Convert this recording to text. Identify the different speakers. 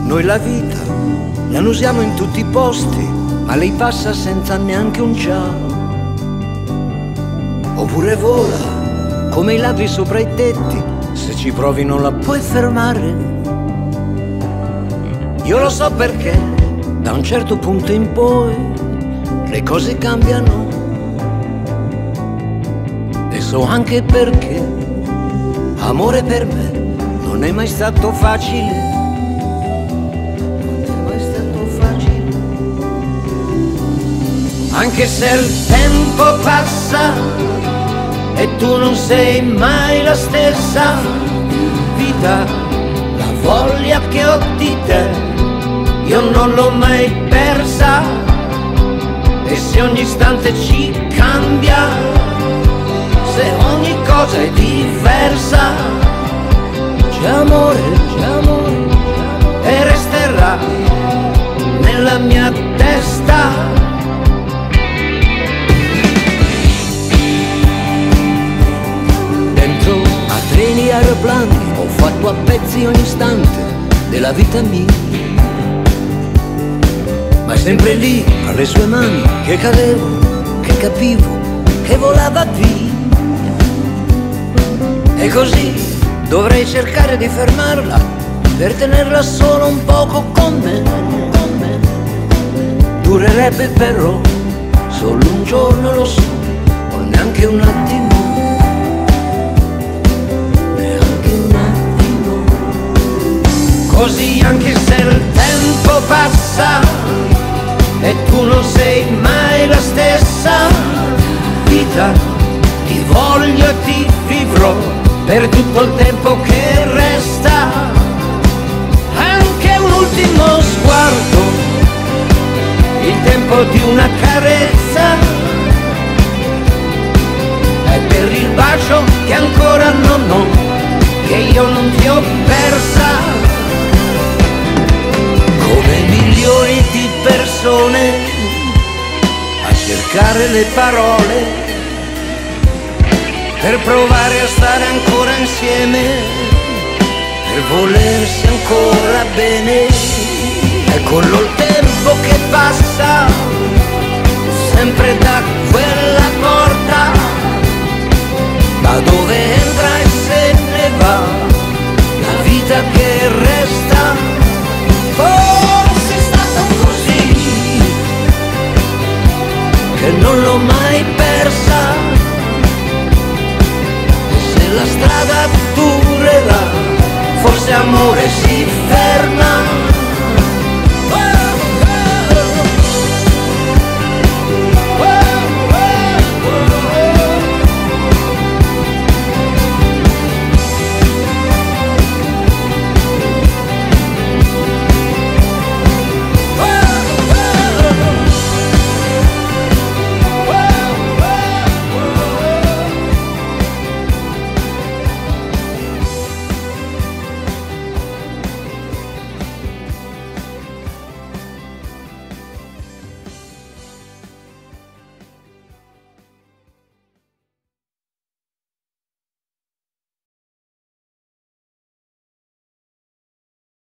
Speaker 1: Noi la vita la usiamo in tutti i posti, ma lei passa senza neanche un ciao. Oppure vola come i ladri sopra i tetti, se ci provi non la puoi fermare. Io lo so perché da un certo punto in poi le cose cambiano, e so anche perché amore per me non è mai stato facile. Anche se il tempo passa e tu non sei mai la stessa vita, la voglia che ho di te io non l'ho mai persa, e se ogni istante ci cambia, se ogni cosa è diversa, c'è amore e resterà nella mia testa. A treni e aeroplani ho fatto a pezzi ogni istante della vita mia, ma è sempre lì alle sue mani che cadevo, che capivo, che volava via. E così dovrei cercare di fermarla per tenerla solo un poco con me. Durerebbe però solo un giorno, lo so, o neanche un attimo. Così anche se il tempo passa e tu non sei mai la stessa vita, ti voglio e ti vivrò per tutto il tempo che resta. Anche un ultimo sguardo, il tempo di una carezza, è per il bacio che ancora non ho, che io non ti ho persa. Come milioni di persone a cercare le parole per provare a stare ancora insieme, per volersi ancora bene. È quello il tempo che passa sempre da quella porta, da dove entra e se ne va la vita che resta. Forse è stato così che non l'ho mai persa, e se la strada durerà, forse amore si ferma.